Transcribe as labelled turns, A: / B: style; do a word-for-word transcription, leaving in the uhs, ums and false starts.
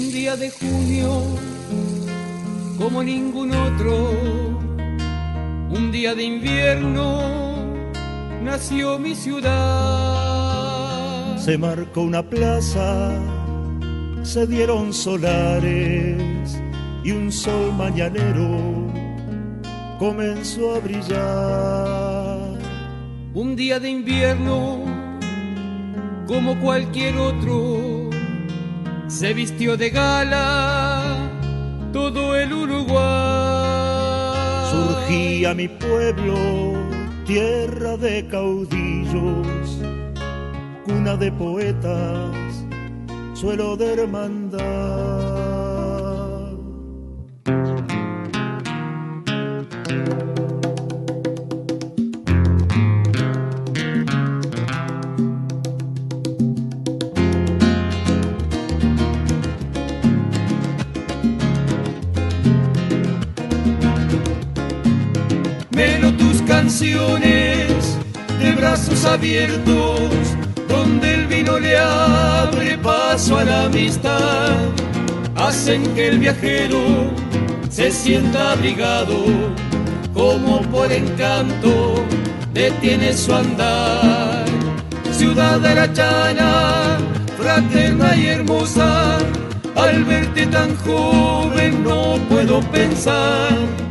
A: Un día de junio como ningún otro, un día de invierno nació mi ciudad.
B: Se marcó una plaza, se dieron solares y un sol mañanero comenzó a brillar.
A: Un día de invierno como cualquier otro, se vistió de gala todo el Uruguay.
B: Surgía mi pueblo, tierra de caudillos, cuna de poetas, suelo de hermandad.
A: Pero tus canciones de brazos abiertos, donde el vino le abre paso a la amistad, hacen que el viajero se sienta abrigado, como por encanto detiene su andar. Ciudad arachana, fraterna y hermosa, al verte tan joven no puedo pensar